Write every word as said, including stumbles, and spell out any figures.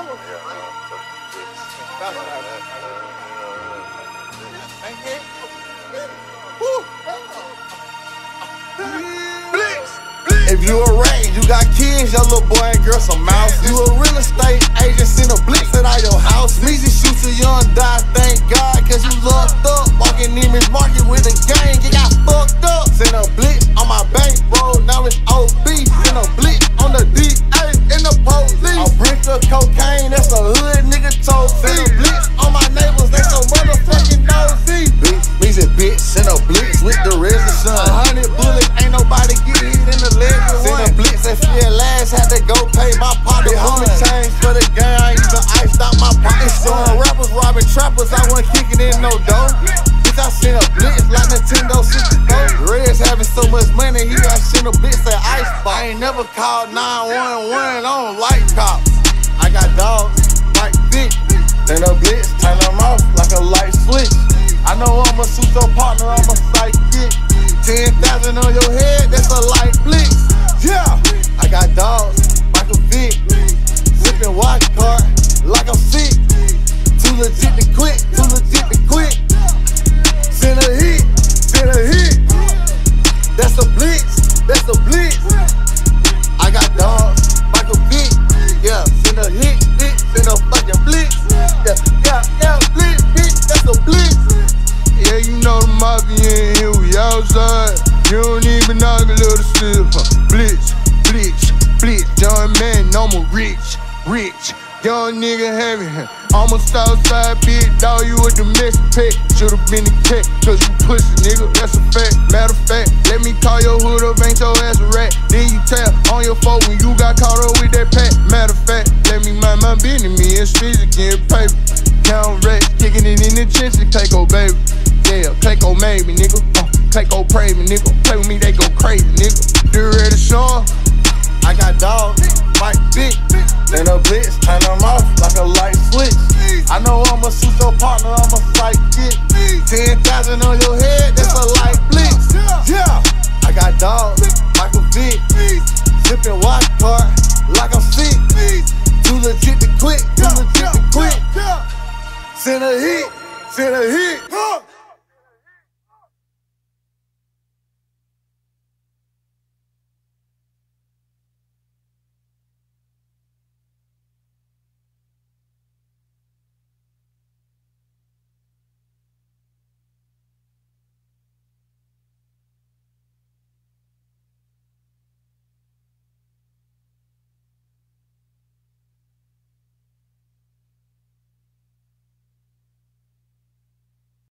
If you a rat, you got kids, your little boy and girl some mouse. You a real estate agent, send a blitz at all your house. Measy shoots a young die, thank God, cause you locked up. Walking in this market with a gang, you got fucked up. Send a blitz on my bank roll, now it's O B. Send a blitz on the D A in the police. A brick of cocaine, that's a hood nigga told. Send a blitz on my neighbors, they so motherfucking nosy. Measy bitch, send a blitz with DEREZDESHON. A hundred bullets, ain't nobody get hit in the leg. Send a blitz that feel last, had to go pay my pocket. Homie change for the gang, I ain't even iced out my pocket. Showing rappers, robbing trappers, I wasn't kicking in no dough. Bitch, I sent a blitz like Nintendo sixty-four. Reds having so much money, he got sent a blitz at Icebox. I ain't never called nine one one, I don't like cops. I got dogs, like dick. Send a blitz, turn them off like a light switch. I know I'ma shoot your partner, I'm a psychic. ten thousand on your head, that's a light blitz. Yeah, I got dogs, like a Vic. Sippin' watch card, like I'm sick. Too legit to quit, too legit to quit. Send a hit, send a hit. That's a blitz, that's a blitz. I got dogs, like a Vic. Yeah, send a hit, bitch, send a fucking blitz. Yeah, yeah, yeah, blitz, bitch, that's a blitz. Yeah, you know the mafia in here, we outside. You don't even knock a little still. Blitz, blitz, blitz. Young man, I'm a rich, rich. Young nigga heavy. I'm a Southside bitch, dog, you a domestic pet. Should've been a cat, cause you pussy, nigga, that's a fact. Matter of fact, let me call your hood up, ain't your ass a rat. Then you tap on your phone when you got caught up with that pack. Matter of fact, let me mind my business, me and streets again, paper. Count racks, kicking it in the trenches, Clayco, baby. Yeah, Clayco made me, nigga. Uh, Clayco pray me, nigga. Play with me, they go crazy, nigga. DEREZDESHON. I got dogs, like big. Send a blitz, turn them off like a light switch. I know I'ma shoot your partner, I'm a psychic. ten thousand on your head, that's a light blitz. Yeah, I got dogs, like a Vic. Sippin' watch card, like I'm sick. Too legit to quit, too legit to quit. Send a hit, send a hit.